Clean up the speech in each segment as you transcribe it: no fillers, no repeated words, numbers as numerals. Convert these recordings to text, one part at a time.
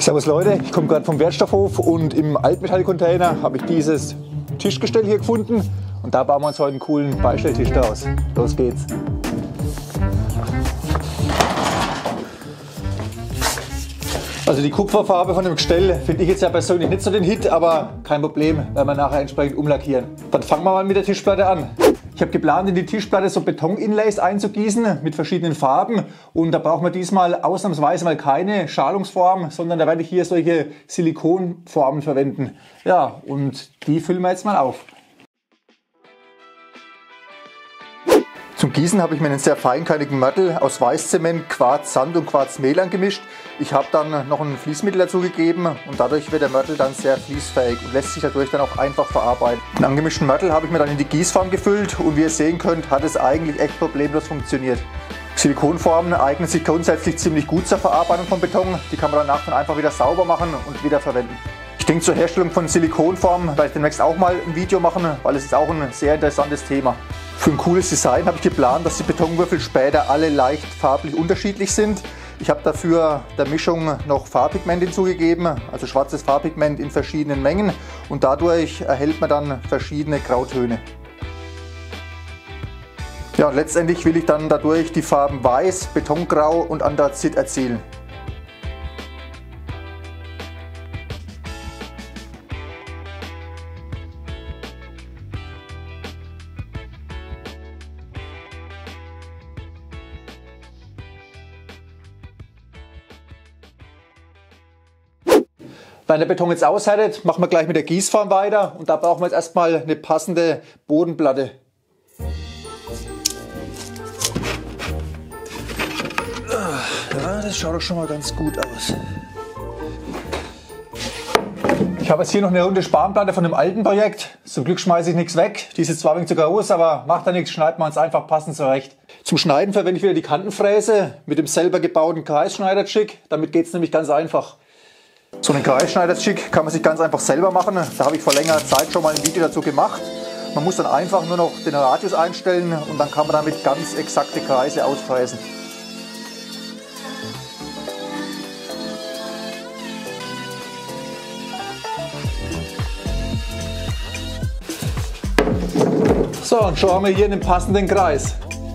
Servus Leute, ich komme gerade vom Wertstoffhof und im Altmetallcontainer habe ich dieses Tischgestell hier gefunden und da bauen wir uns heute einen coolen Beistelltisch daraus. Los geht's! Also die Kupferfarbe von dem Gestell finde ich jetzt ja persönlich nicht so den Hit, aber kein Problem, werden wir nachher entsprechend umlackieren. Dann fangen wir mal mit der Tischplatte an. Ich habe geplant, in die Tischplatte so Beton-Inlays einzugießen mit verschiedenen Farben und da brauchen wir diesmal ausnahmsweise mal keine Schalungsform, sondern da werde ich hier solche Silikonformen verwenden. Ja, und die füllen wir jetzt mal auf. Zum Gießen habe ich mir einen sehr feinkantigen Mörtel aus Weißzement, Quarz, Sand und Quarzmehl angemischt. Ich habe dann noch ein Fließmittel dazugegeben und dadurch wird der Mörtel dann sehr fließfähig und lässt sich dadurch dann auch einfach verarbeiten. Den angemischten Mörtel habe ich mir dann in die Gießform gefüllt und wie ihr sehen könnt, hat es eigentlich echt problemlos funktioniert. Silikonformen eignen sich grundsätzlich ziemlich gut zur Verarbeitung von Beton. Die kann man danach dann einfach wieder sauber machen und wieder verwenden. Ich denke, zur Herstellung von Silikonformen werde ich demnächst auch mal ein Video machen, weil es ist auch ein sehr interessantes Thema. Für ein cooles Design habe ich geplant, dass die Betonwürfel später alle leicht farblich unterschiedlich sind. Ich habe dafür der Mischung noch Farbpigment hinzugegeben, also schwarzes Farbpigment in verschiedenen Mengen und dadurch erhält man dann verschiedene Grautöne. Ja, und letztendlich will ich dann dadurch die Farben Weiß, Betongrau und Anthrazit erzielen. Wenn der Beton jetzt aushärtet, machen wir gleich mit der Gießform weiter und da brauchen wir jetzt erstmal eine passende Bodenplatte. Ja, das schaut doch schon mal ganz gut aus. Ich habe jetzt hier noch eine runde Spanplatte von dem alten Projekt. Zum Glück schmeiße ich nichts weg. Die ist jetzt zwar ein wenig zu groß, aber macht da nichts, schneiden wir uns einfach passend zurecht. Zum Schneiden verwende ich wieder die Kantenfräse mit dem selber gebauten Kreisschneiderschick. Damit geht es nämlich ganz einfach. So einen Kreisschneiderschick kann man sich ganz einfach selber machen. Da habe ich vor längerer Zeit schon mal ein Video dazu gemacht. Man muss dann einfach nur noch den Radius einstellen und dann kann man damit ganz exakte Kreise ausfräsen. So, und schon haben wir hier einen passenden Kreis.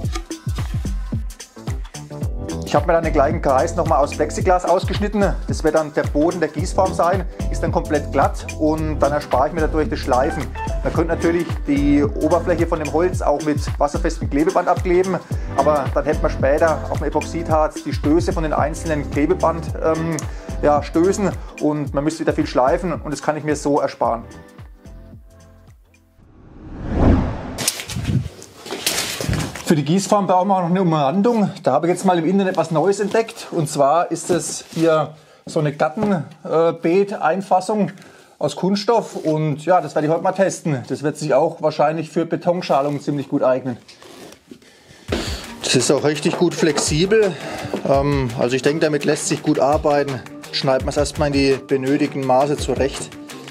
Ich habe mir dann den gleichen Kreis nochmal aus Plexiglas ausgeschnitten. Das wird dann der Boden der Gießform sein, ist dann komplett glatt und dann erspare ich mir dadurch das Schleifen. Man könnte natürlich die Oberfläche von dem Holz auch mit wasserfestem Klebeband abkleben, aber dann hätte man später auf dem Epoxidharz die Stöße von den einzelnen Klebeband Stößen und man müsste wieder viel schleifen und das kann ich mir so ersparen. Für die Gießform brauchen wir auch noch eine Umrandung. Da habe ich jetzt mal im Internet was Neues entdeckt. Und zwar ist es hier so eine Gattenbeet-Einfassung aus Kunststoff. Und ja, das werde ich heute mal testen. Das wird sich auch wahrscheinlich für Betonschalungen ziemlich gut eignen. Das ist auch richtig gut flexibel. Also ich denke, damit lässt sich gut arbeiten. Schneiden wir es erstmal in die benötigten Maße zurecht.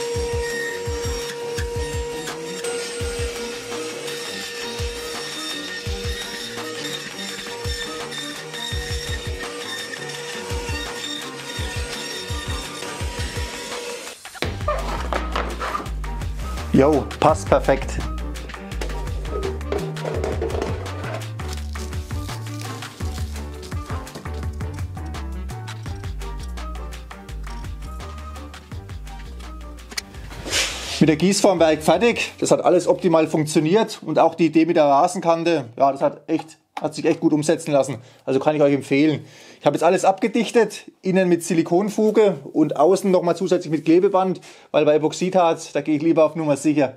Jo, passt perfekt. Mit der Gießform wäre ich fertig. Das hat alles optimal funktioniert und auch die Idee mit der Rasenkante, ja, das hat sich echt gut umsetzen lassen. Also kann ich euch empfehlen. Ich habe jetzt alles abgedichtet, innen mit Silikonfuge und außen nochmal zusätzlich mit Klebeband, weil bei Epoxidharz, da gehe ich lieber auf Nummer sicher.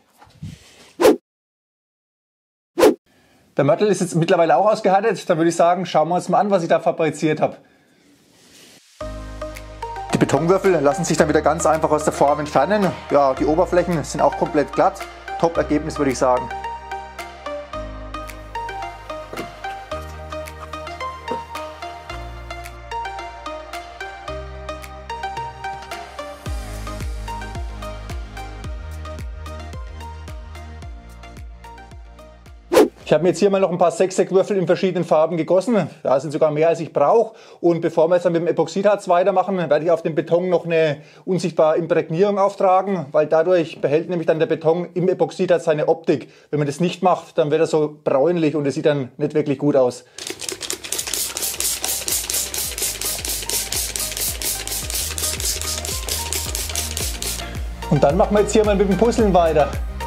Der Mörtel ist jetzt mittlerweile auch ausgehärtet. Dann würde ich sagen, schauen wir uns mal an, was ich da fabriziert habe. Die Betonwürfel lassen sich dann wieder ganz einfach aus der Form entfernen. Ja, die Oberflächen sind auch komplett glatt. Top-Ergebnis, würde ich sagen. Ich Ich habe mir jetzt hier mal noch ein paar Sechseckwürfel in verschiedenen Farben gegossen. Da sind sogar mehr, als ich brauche. Und bevor wir jetzt dann mit dem Epoxidharz weitermachen, werde ich auf dem Beton noch eine unsichtbare Imprägnierung auftragen, weil dadurch behält nämlich dann der Beton im Epoxidharz seine Optik. Wenn man das nicht macht, dann wird er so bräunlich und es sieht dann nicht wirklich gut aus. Und dann machen wir jetzt hier mal mit dem Puzzeln weiter.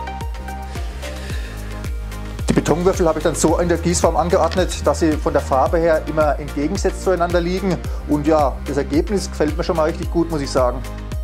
Die Betonwürfel habe ich dann so in der Gießform angeordnet, dass sie von der Farbe her immer entgegengesetzt zueinander liegen. Und ja, das Ergebnis gefällt mir schon mal richtig gut, muss ich sagen.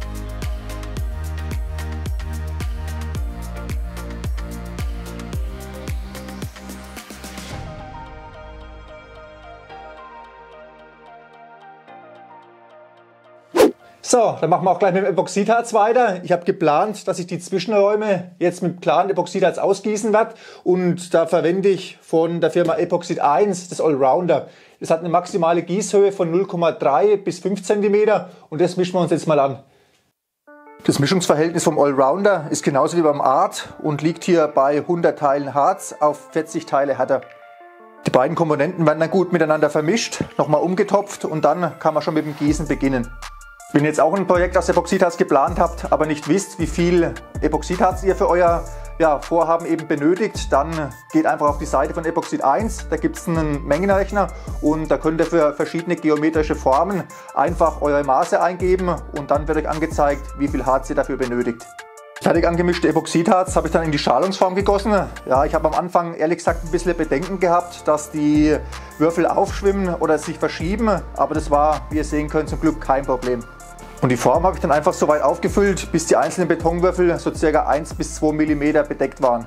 So, dann machen wir auch gleich mit dem Epoxidharz weiter. Ich habe geplant, dass ich die Zwischenräume jetzt mit klaren Epoxidharz ausgießen werde. Und da verwende ich von der Firma Epoxid 1 das Allrounder. Das hat eine maximale Gießhöhe von 0,3 bis 5 cm und das mischen wir uns jetzt mal an. Das Mischungsverhältnis vom Allrounder ist genauso wie beim Art und liegt hier bei 100 Teilen Harz auf 40 Teile Härte. Die beiden Komponenten werden dann gut miteinander vermischt, nochmal umgetopft und dann kann man schon mit dem Gießen beginnen. Wenn ihr jetzt auch ein Projekt aus Epoxidharz geplant habt, aber nicht wisst, wie viel Epoxidharz ihr für euer Vorhaben eben benötigt, dann geht einfach auf die Seite von Epoxid 1. Da gibt es einen Mengenrechner und da könnt ihr für verschiedene geometrische Formen einfach eure Maße eingeben und dann wird euch angezeigt, wie viel Harz ihr dafür benötigt. Fertig angemischte Epoxidharz habe ich dann in die Schalungsform gegossen. Ja, ich habe am Anfang ehrlich gesagt ein bisschen Bedenken gehabt, dass die Würfel aufschwimmen oder sich verschieben, aber das war, wie ihr sehen könnt, zum Glück kein Problem. Und die Form habe ich dann einfach so weit aufgefüllt, bis die einzelnen Betonwürfel so ca. 1 bis 2 mm bedeckt waren.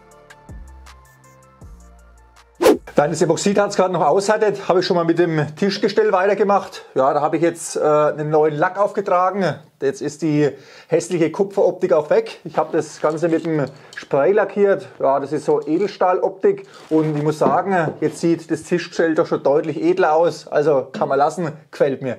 Während das Epoxidharz gerade noch aushärtet, habe ich schon mal mit dem Tischgestell weitergemacht. Ja, da habe ich jetzt einen neuen Lack aufgetragen. Jetzt ist die hässliche Kupferoptik auch weg. Ich habe das Ganze mit dem Spray lackiert. Ja, das ist so Edelstahloptik und ich muss sagen, jetzt sieht das Tischgestell doch schon deutlich edler aus. Also kann man lassen, gefällt mir.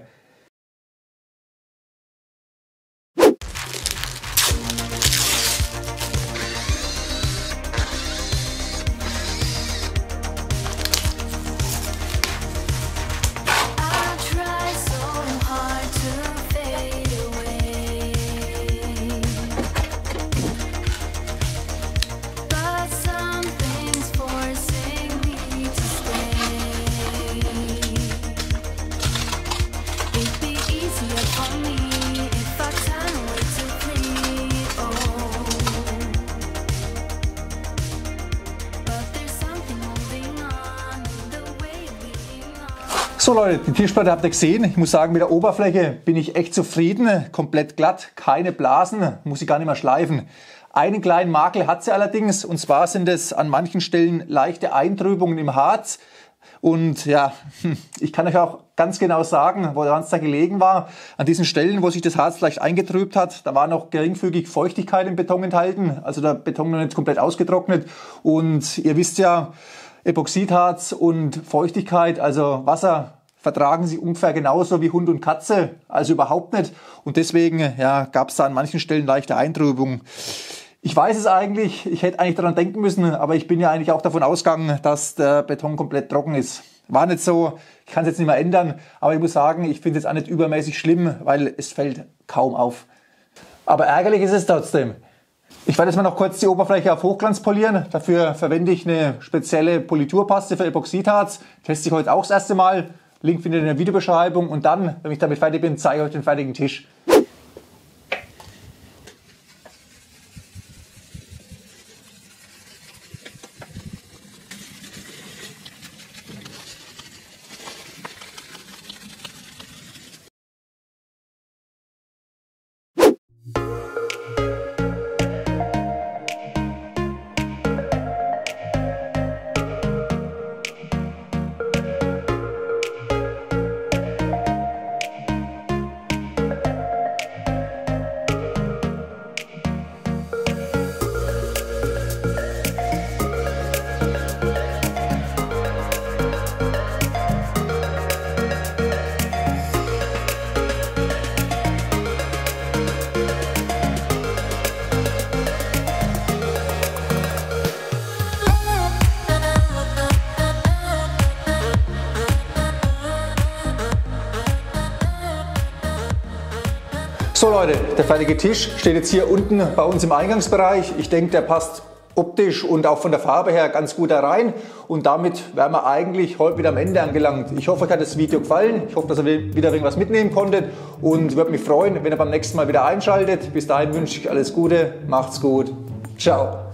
So Leute, die Tischplatte habt ihr gesehen. Ich muss sagen, mit der Oberfläche bin ich echt zufrieden. Komplett glatt, keine Blasen, muss ich gar nicht mehr schleifen. Einen kleinen Makel hat sie allerdings, und zwar sind es an manchen Stellen leichte Eintrübungen im Harz. Und ja, ich kann euch auch ganz genau sagen, woran es da gelegen war. An diesen Stellen, wo sich das Harz leicht eingetrübt hat, da war noch geringfügig Feuchtigkeit im Beton enthalten. Also der Beton noch nicht komplett ausgetrocknet. Und ihr wisst ja, Epoxidharz und Feuchtigkeit, also Wasser, vertragen sie ungefähr genauso wie Hund und Katze, also überhaupt nicht. Und deswegen gab es da an manchen Stellen leichte Eintrübungen. Ich weiß es eigentlich, ich hätte eigentlich daran denken müssen, aber ich bin ja eigentlich auch davon ausgegangen, dass der Beton komplett trocken ist. War nicht so, ich kann es jetzt nicht mehr ändern, aber ich muss sagen, ich finde es jetzt auch nicht übermäßig schlimm, weil es fällt kaum auf. Aber ärgerlich ist es trotzdem. Ich werde jetzt mal noch kurz die Oberfläche auf Hochglanz polieren. Dafür verwende ich eine spezielle Politurpaste für Epoxidharz. Teste ich heute auch das erste Mal. Link findet ihr in der Videobeschreibung und dann, wenn ich damit fertig bin, zeige ich euch den fertigen Tisch. So Leute, der fertige Tisch steht jetzt hier unten bei uns im Eingangsbereich. Ich denke, der passt optisch und auch von der Farbe her ganz gut da rein. Und damit wären wir eigentlich heute wieder am Ende angelangt. Ich hoffe, euch hat das Video gefallen. Ich hoffe, dass ihr wieder irgendwas mitnehmen konntet. Und würde mich freuen, wenn ihr beim nächsten Mal wieder einschaltet. Bis dahin wünsche ich alles Gute. Macht's gut. Ciao.